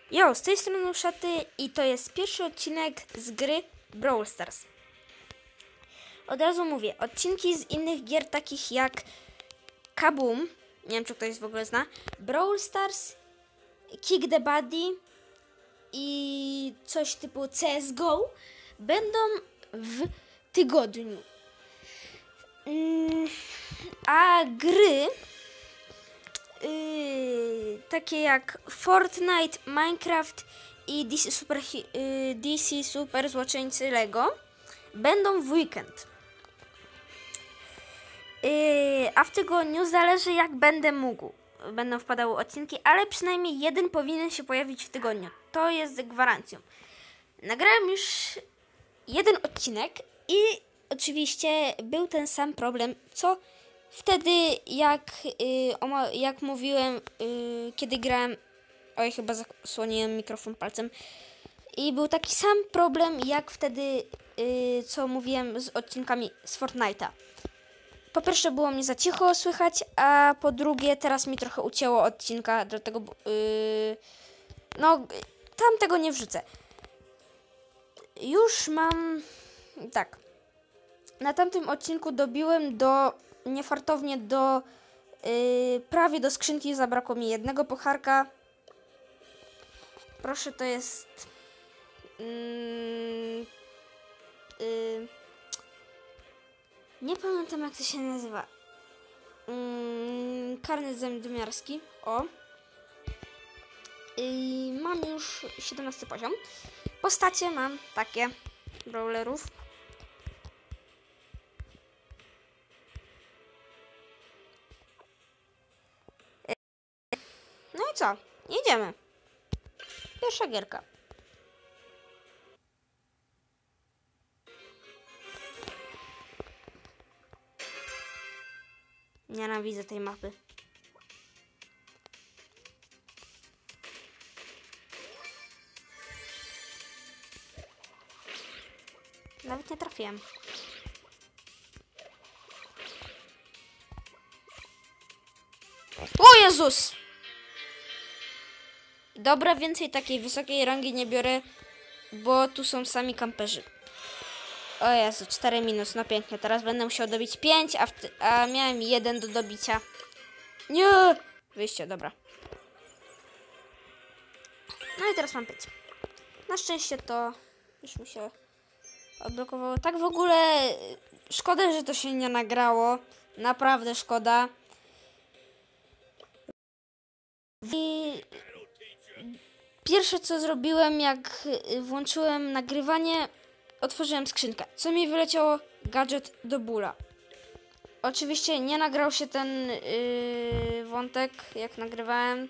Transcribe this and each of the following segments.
Jo, z tej strony Szaty i to jest pierwszy odcinek z gry Brawl Stars. Od razu mówię, odcinki z innych gier takich jak Kaboom, nie wiem czy ktoś w ogóle zna, Brawl Stars, Kick the Buddy i coś typu CSGO będą w tygodniu. A gry takie jak Fortnite, Minecraft i DC Super Złoczyńcy Lego będą w weekend. A w tygodniu zależy jak będę mógł. Będą wpadały odcinki, ale przynajmniej jeden powinien się pojawić w tygodniu. To jest z gwarancją. Nagrałem już jeden odcinek i oczywiście był ten sam problem, co wtedy jak mówiłem, kiedy grałem. Oj, chyba zasłoniłem mikrofon palcem. I był taki sam problem jak wtedy, co mówiłem z odcinkami z Fortnite'a. Po pierwsze było mnie za cicho słychać, a po drugie teraz mi trochę ucięło odcinka, dlatego tam tego nie wrzucę. Już mam tak. Na tamtym odcinku dobiłem niefartownie prawie do skrzynki, zabrakło mi jednego pucharka. Proszę, to jest nie pamiętam jak to się nazywa. Karnet zadymiarski. O. Mam już 17 poziom. Postacie mam takie brawlerów. No i co? Jedziemy. Pierwsza gierka. Nienawidzę tej mapy. Nawet nie trafiłem. O Jezus! Dobra, więcej takiej wysokiej rangi nie biorę, bo tu są sami kamperzy. O Jezu, 4 minus, no pięknie. Teraz będę musiał dobić 5, a miałem 1 do dobicia. Nie! Wyjście, dobra. No i teraz mam 5. Na szczęście to już mi się odblokowało. Tak w ogóle szkoda, że to się nie nagrało. Naprawdę szkoda. I pierwsze co zrobiłem, jak włączyłem nagrywanie, otworzyłem skrzynkę. Co mi wyleciało? Gadżet do bóla. Oczywiście nie nagrał się ten wątek, jak nagrywałem.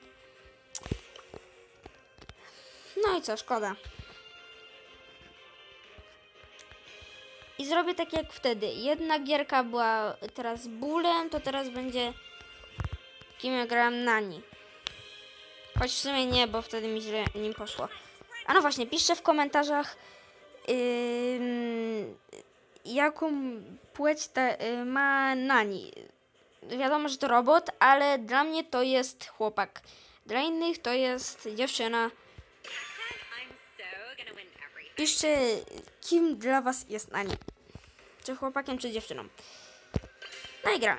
No i co, szkoda. I zrobię tak jak wtedy. Jedna gierka była teraz bólem, to teraz będzie kim ja grałem Nani. Choć w sumie nie, bo wtedy mi źle nim poszło. A no właśnie, piszcie w komentarzach jaką płeć ma Nani. Wiadomo, że to robot, ale dla mnie to jest chłopak. Dla innych to jest dziewczyna. Piszcie, kim dla was jest Nani. Czy chłopakiem, czy dziewczyną. No i gra.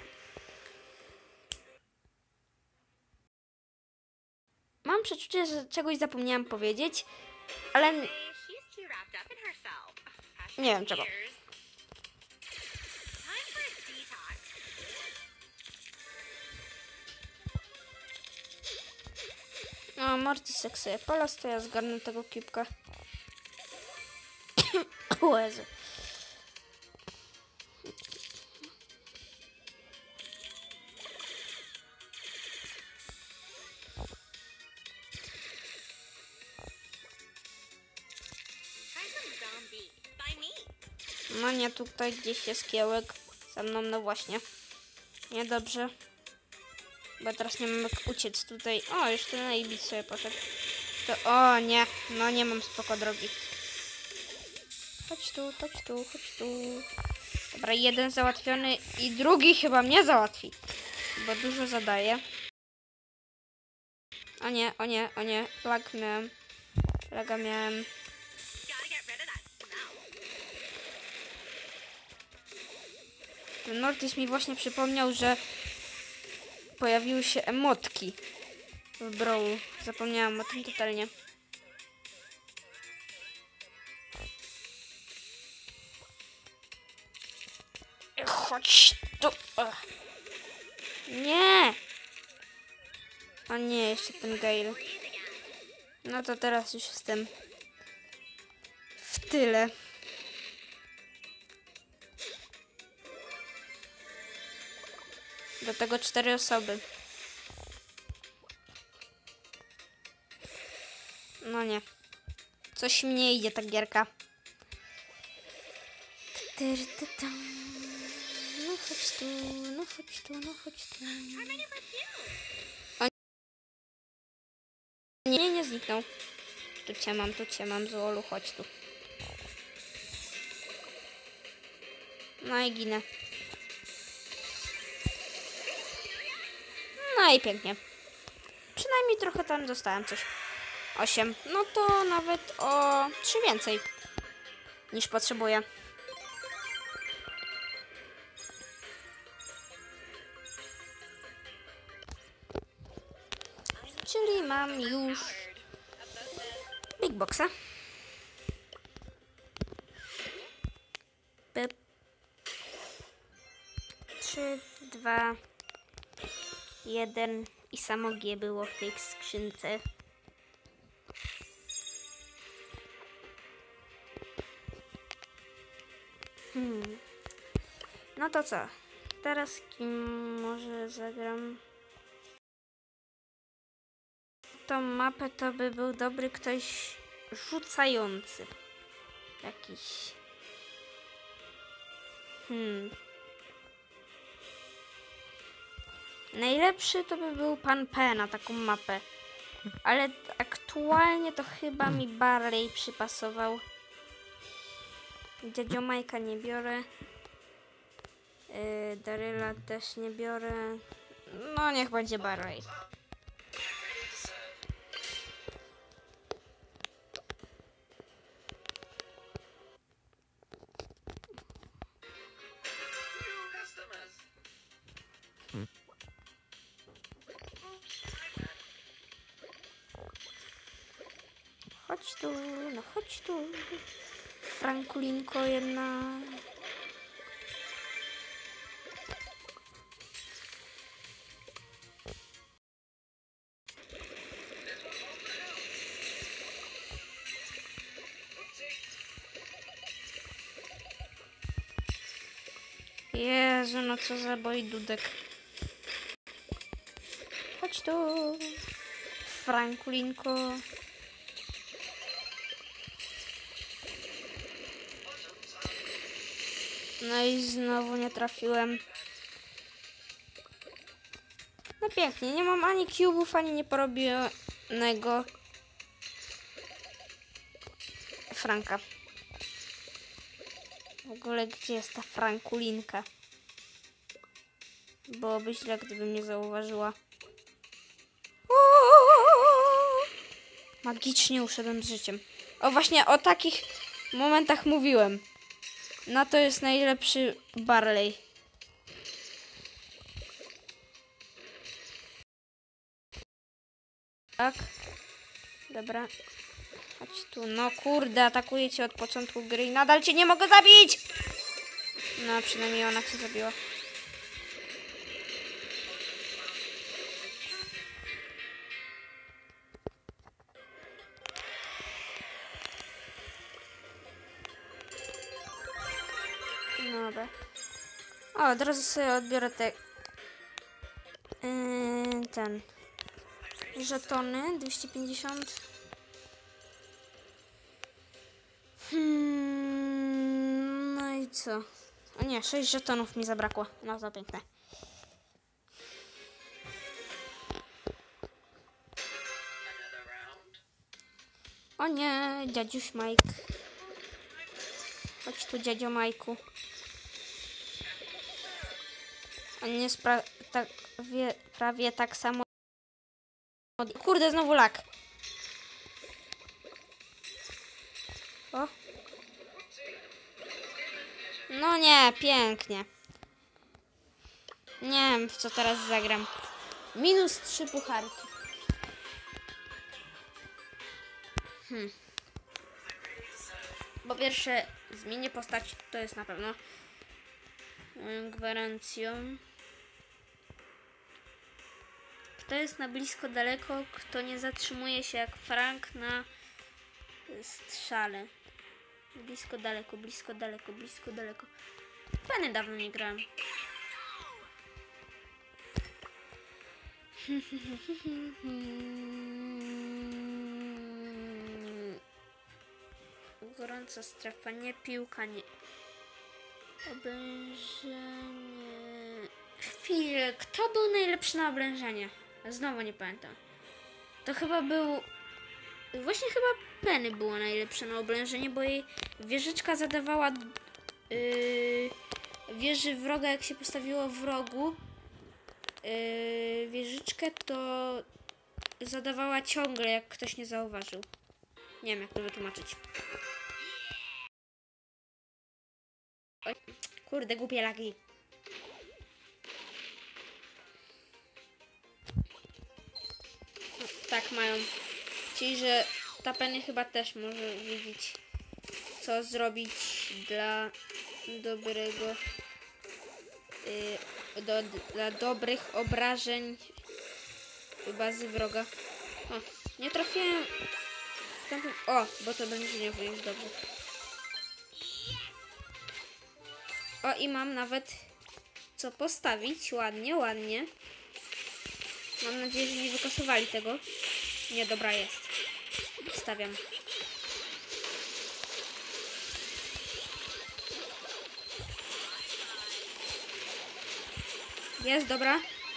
Mam przeczucie, że czegoś zapomniałam powiedzieć, ale nie wiem czego. O, Morty seksuje polas, to ja zgarnę tego kipka. O Jezu. No nie, tutaj gdzieś jest kiełek za mną, no właśnie. Niedobrze. Bo teraz nie mam jak uciec tutaj. O, jeszcze na Ibiz sobie poszedł. To, o nie, no nie mam spoko drogi. Chodź tu, chodź tu, chodź tu. Dobra, jeden załatwiony i drugi chyba mnie załatwi. Bo dużo zadaje. O nie, o nie, o nie, lag miałem. Laga miałem. Ten Mortis mi właśnie przypomniał, że pojawiły się emotki w Brawlu. Zapomniałam o tym totalnie. Chodź tu. Nie! O nie, jeszcze ten Gale. No to teraz już jestem w tyle. Do tego 4 osoby. No nie. Coś mnie idzie ta gierka. No chodź tu, no chodź tu, no chodź tu. O nie, nie zniknął. Tu cię mam, Zolu, chodź tu. No i ginę. No i pięknie. Przynajmniej trochę tam dostałem coś. 8. No to nawet o 3 więcej niż potrzebuję. Czyli mam już Big Boxa. 3, 2, 1 i samo G było w tej skrzynce. No to co? Teraz kim może zagram? Tą mapę to by był dobry ktoś rzucający. Jakiś. Najlepszy to by był Pan P na taką mapę. Ale aktualnie to chyba mi Barley przypasował. Dziadzio Majka nie biorę. Daryla też nie biorę. No niech będzie Barley. Chodź tu, no chodź tu. Frankulinko jedna. Jezu, no co za bojdudek. Chodź tu, Frankulinko. No i znowu nie trafiłem. No pięknie, nie mam ani cubów, ani nieporobionego Franka. W ogóle gdzie jest ta Frankulinka? Byłoby źle, gdybym nie zauważyła. Magicznie uszedłem z życiem. O, właśnie o takich momentach mówiłem. No to jest najlepszy Barley. Tak. Dobra. Chodź tu. No kurde, atakuję cię od początku gry i nadal cię nie mogę zabić! No, przynajmniej ona cię zabiła. Dobra. O, od razu sobie odbiorę te... ten... żetony, 250. No i co? O nie, 6 żetonów mi zabrakło. No to piękne. O nie, dziadziuś Mike. Chodź tu, dziadzio Majku. On jest prawie tak samo. Kurde, znowu lag. O. No nie, pięknie. Nie wiem, w co teraz zagram. -3 pucharki. Po pierwsze, zmienię postać, to jest na pewno moją gwarancją. Kto jest na blisko, daleko, kto nie zatrzymuje się jak Frank na strzale. Blisko, daleko, blisko, daleko, blisko, daleko. Pany dawno nie grałem. Gorąca strefa, nie piłka, nie oblężenie. Chwilę, kto był najlepszy na oblężenie? Znowu nie pamiętam. To chyba był... Właśnie chyba Penny było najlepsze na oblężenie, bo jej wieżyczka zadawała wieży wroga, jak się postawiło w rogu wieżyczkę, to zadawała ciągle, jak ktoś nie zauważył. Nie wiem, jak to wytłumaczyć. Oj, kurde, głupie lagi. No, tak mają. Czyli, że ta Penny chyba też może wiedzieć, co zrobić dla dobrego, dla dobrych obrażeń bazy wroga. O, nie trafiłem w tamtym... O, bo to będzie nie wyjść dobrze. O, i mam nawet co postawić. Ładnie, ładnie. Mam nadzieję, że nie wykasowali tego. Nie, dobra, jest. Stawiam. Jest, dobra.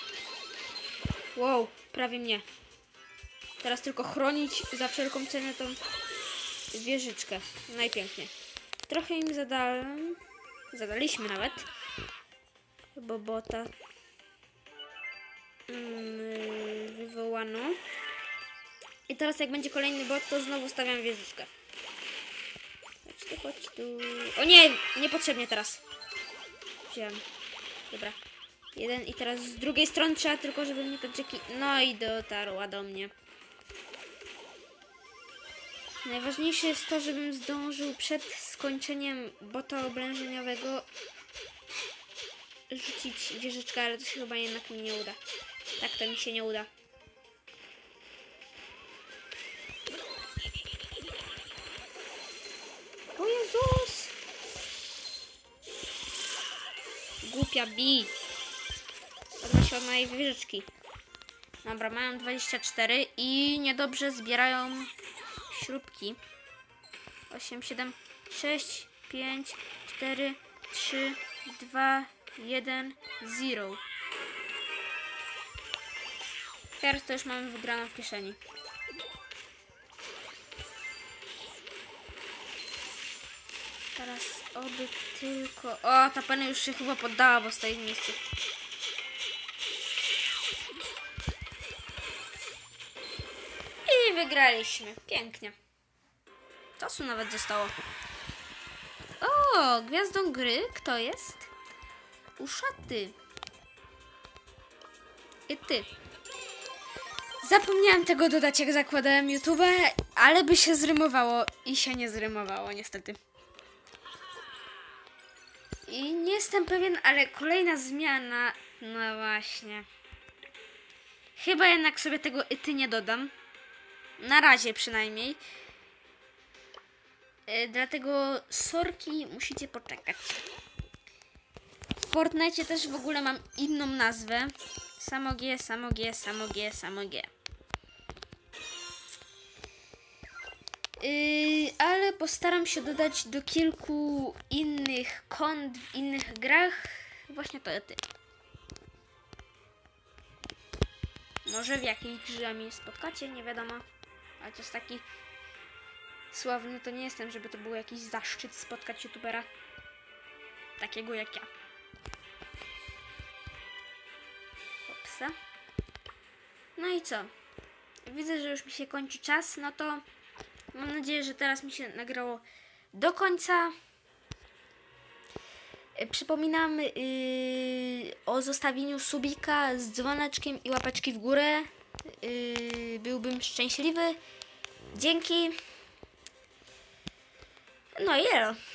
Wow, prawie mnie. Teraz tylko chronić za wszelką cenę tą wieżyczkę. Najpiękniej. Trochę im zadałem. Zadaliśmy nawet. Bo bota wywołano. I teraz jak będzie kolejny bot, to znowu stawiam wieżyczkę. Chodź tu, chodź tu. O nie, niepotrzebnie teraz. Wziąłem. Dobra. Jeden i teraz z drugiej strony trzeba tylko, żeby mnie to Jackie... No i dotarła do mnie. Najważniejsze jest to, żebym zdążył przed skończeniem bota oblężeniowego rzucić wieżyczkę, ale to się chyba jednak mi nie uda. Tak, to mi się nie uda. O Jezus! Głupia Bi. Odnosi się od mojej wieżyczki. Dobra, mają 24 i niedobrze zbierają śrubki. 8, 7, 6, 5, 4, 3, 2, 1, 0. Teraz to już mamy wygraną w kieszeni. Teraz oby tylko... O, ta Penny już się chyba poddała, bo stoi w miejscu. I wygraliśmy. Pięknie. Czasu nawet zostało. O, gwiazdą gry kto jest? Uszaty. I ty. Zapomniałam tego dodać, jak zakładałem YouTube, ale by się zrymowało i się nie zrymowało, niestety. I nie jestem pewien, ale kolejna zmiana... No właśnie. Chyba jednak sobie tego ty nie dodam. Na razie przynajmniej. Dlatego sorki, musicie poczekać. W Fortnite też w ogóle mam inną nazwę. Samo G, samo G, samo G, samo G. Ale postaram się dodać do kilku innych kont w innych grach właśnie to ty. Może w jakiejś grze mnie spotkacie, nie wiadomo. Ale to jest taki sławny, to nie jestem, żeby to był jakiś zaszczyt spotkać youtubera takiego jak ja. Opsa. No i co? Widzę, że już mi się kończy czas, no to mam nadzieję, że teraz mi się nagrało do końca. Przypominam o zostawieniu subika z dzwoneczkiem i łapeczki w górę. Byłbym szczęśliwy. Dzięki. No i elo.